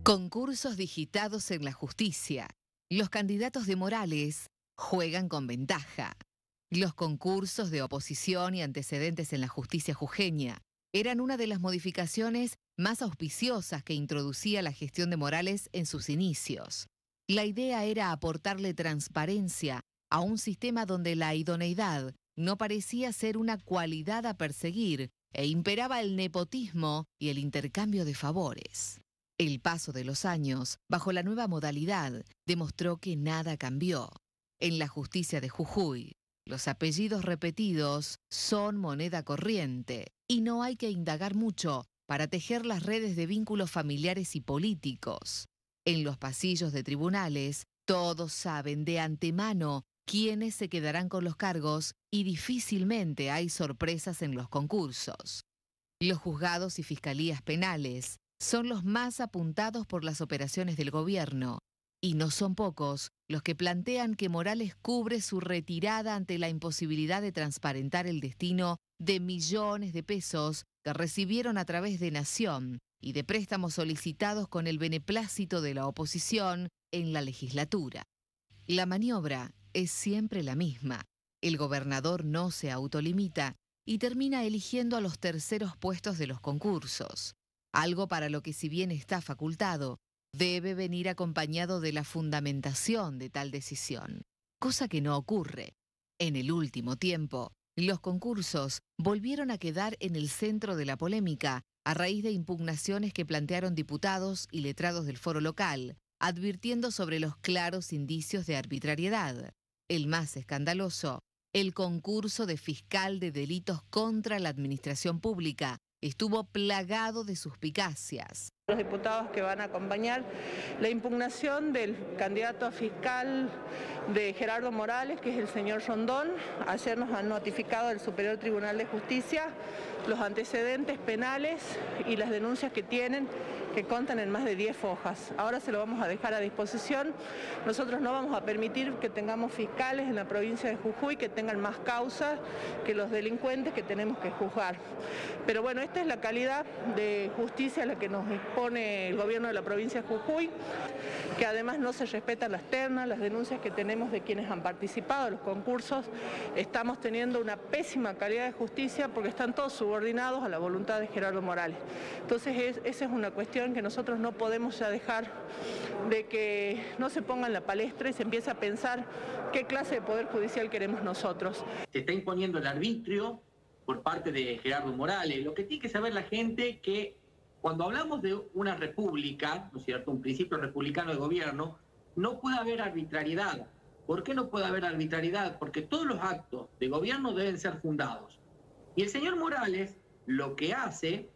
Concursos digitados en la justicia. Los candidatos de Morales juegan con ventaja. Los concursos de oposición y antecedentes en la justicia jujeña eran una de las modificaciones más auspiciosas que introducía la gestión de Morales en sus inicios. La idea era aportarle transparencia a un sistema donde la idoneidad no parecía ser una cualidad a perseguir e imperaba el nepotismo y el intercambio de favores. El paso de los años, bajo la nueva modalidad, demostró que nada cambió. En la justicia de Jujuy, los apellidos repetidos son moneda corriente y no hay que indagar mucho para tejer las redes de vínculos familiares y políticos. En los pasillos de tribunales, todos saben de antemano quiénes se quedarán con los cargos y difícilmente hay sorpresas en los concursos. Los juzgados y fiscalías penales son los más apuntados por las operaciones del gobierno, y no son pocos los que plantean que Morales cubre su retirada ante la imposibilidad de transparentar el destino de millones de pesos que recibieron a través de Nación y de préstamos solicitados con el beneplácito de la oposición en la legislatura. La maniobra es siempre la misma. El gobernador no se autolimita y termina eligiendo a los terceros puestos de los concursos. Algo para lo que, si bien está facultado, debe venir acompañado de la fundamentación de tal decisión, cosa que no ocurre. En el último tiempo, los concursos volvieron a quedar en el centro de la polémica a raíz de impugnaciones que plantearon diputados y letrados del foro local, advirtiendo sobre los claros indicios de arbitrariedad. El más escandaloso, el concurso de fiscal de delitos contra la administración pública, estuvo plagado de suspicacias. Los diputados que van a acompañar la impugnación del candidato a fiscal de Gerardo Morales, que es el señor Rondón. Ayer nos han notificado del Superior Tribunal de Justicia los antecedentes penales y las denuncias que tienen, que constan en más de 10 hojas. Ahora se lo vamos a dejar a disposición. Nosotros no vamos a permitir que tengamos fiscales en la provincia de Jujuy que tengan más causas que los delincuentes que tenemos que juzgar. Pero bueno, esta es la calidad de justicia a la que nos expone el gobierno de la provincia de Jujuy, que además no se respetan las ternas, las denuncias que tenemos de quienes han participado en los concursos. Estamos teniendo una pésima calidad de justicia porque están todos subordinados a la voluntad de Gerardo Morales. Entonces esa es una cuestión que nosotros no podemos ya dejar de que no se ponga en la palestra y se empiece a pensar qué clase de poder judicial queremos nosotros. Se está imponiendo el arbitrio por parte de Gerardo Morales. Lo que tiene que saber la gente que cuando hablamos de una república, ¿no es cierto?, un principio republicano de gobierno, no puede haber arbitrariedad. ¿Por qué no puede haber arbitrariedad? Porque todos los actos de gobierno deben ser fundados. Y el señor Morales lo que hace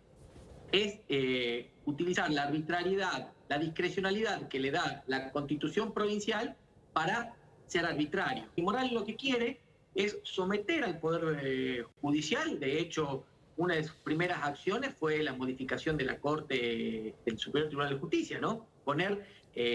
es utilizar la arbitrariedad, la discrecionalidad que le da la Constitución provincial para ser arbitrario. Y Morales lo que quiere es someter al Poder Judicial. De hecho, una de sus primeras acciones fue la modificación de la Corte del Superior Tribunal de Justicia, ¿no? Poner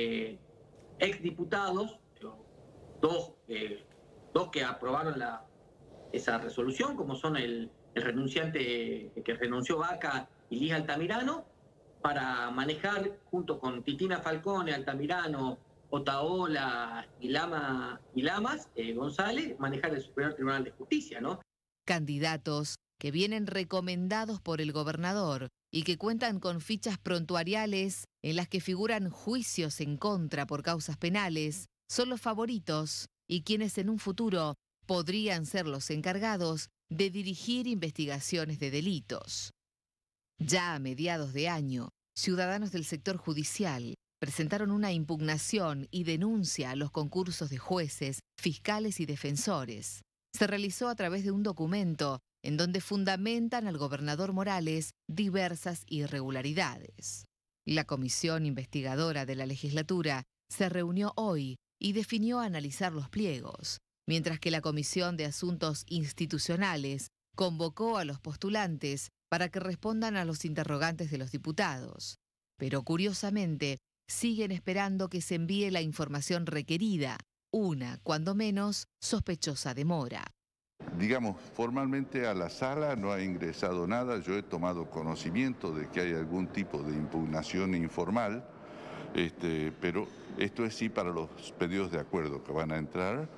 exdiputados, dos que aprobaron esa resolución, como son el renunciante que renunció Vaca y Liz Altamirano, para manejar junto con Titina Falcone, Altamirano, Otaola y Lamas, González, manejar el Superior Tribunal de Justicia, ¿no? Candidatos que vienen recomendados por el gobernador y que cuentan con fichas prontuariales en las que figuran juicios en contra por causas penales, son los favoritos y quienes en un futuro podrían ser los encargados de dirigir investigaciones de delitos. Ya a mediados de año, ciudadanos del sector judicial presentaron una impugnación y denuncia a los concursos de jueces, fiscales y defensores. Se realizó a través de un documento en donde fundamentan al gobernador Morales diversas irregularidades. La comisión investigadora de la legislatura se reunió hoy y definió analizar los pliegos, mientras que la Comisión de Asuntos Institucionales convocó a los postulantes para que respondan a los interrogantes de los diputados. Pero curiosamente, siguen esperando que se envíe la información requerida, una, cuando menos, sospechosa demora. Digamos, formalmente a la sala no ha ingresado nada. Yo he tomado conocimiento de que hay algún tipo de impugnación informal, pero esto es sí para los pedidos de acuerdo que van a entrar.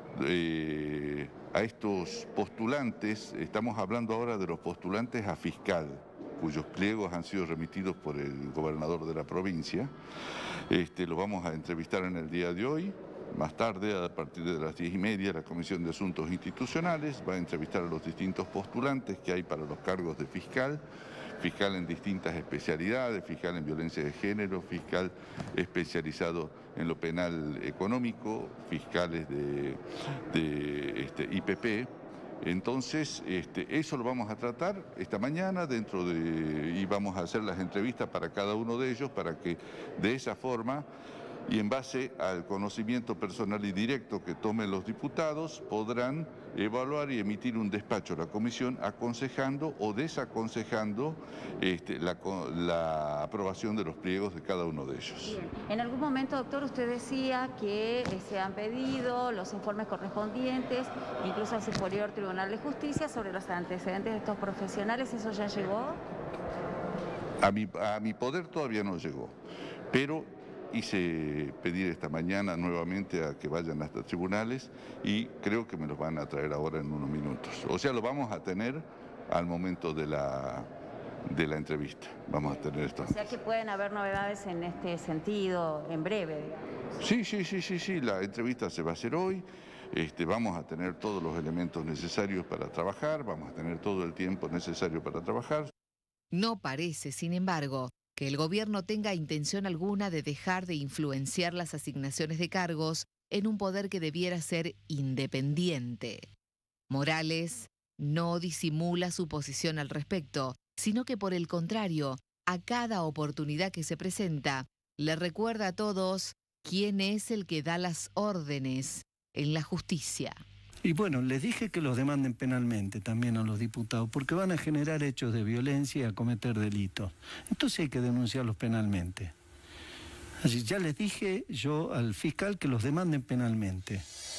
A estos postulantes, estamos hablando ahora de los postulantes a fiscal, cuyos pliegos han sido remitidos por el gobernador de la provincia. Lo vamos a entrevistar en el día de hoy. Más tarde, a partir de las 10:30, la Comisión de Asuntos Institucionales va a entrevistar a los distintos postulantes que hay para los cargos de fiscal, fiscal en distintas especialidades, fiscal en violencia de género, fiscal especializado en lo penal económico, fiscales de IPP. Entonces, eso lo vamos a tratar esta mañana y vamos a hacer las entrevistas para cada uno de ellos para que de esa forma y en base al conocimiento personal y directo que tomen los diputados, podrán evaluar y emitir un despacho a la comisión aconsejando o desaconsejando la aprobación de los pliegos de cada uno de ellos. Bien. En algún momento, doctor, usted decía que se han pedido los informes correspondientes, incluso al Superior Tribunal de Justicia, sobre los antecedentes de estos profesionales. ¿Eso ya llegó? A mi poder todavía no llegó, pero hice pedir esta mañana nuevamente a que vayan hasta tribunales y creo que me los van a traer ahora en unos minutos. O sea, lo vamos a tener al momento de la entrevista. Vamos a tener esto. O sea que pueden haber novedades en este sentido en breve, digamos. Sí. La entrevista se va a hacer hoy. Vamos a tener todos los elementos necesarios para trabajar, vamos a tener todo el tiempo necesario para trabajar. No parece, sin embargo, que el gobierno tenga intención alguna de dejar de influenciar las asignaciones de cargos en un poder que debiera ser independiente. Morales no disimula su posición al respecto, sino que por el contrario, a cada oportunidad que se presenta, le recuerda a todos quién es el que da las órdenes en la justicia. Y bueno, les dije que los demanden penalmente también a los diputados, porque van a generar hechos de violencia y a cometer delitos. Entonces hay que denunciarlos penalmente. Así ya les dije yo al fiscal que los demanden penalmente.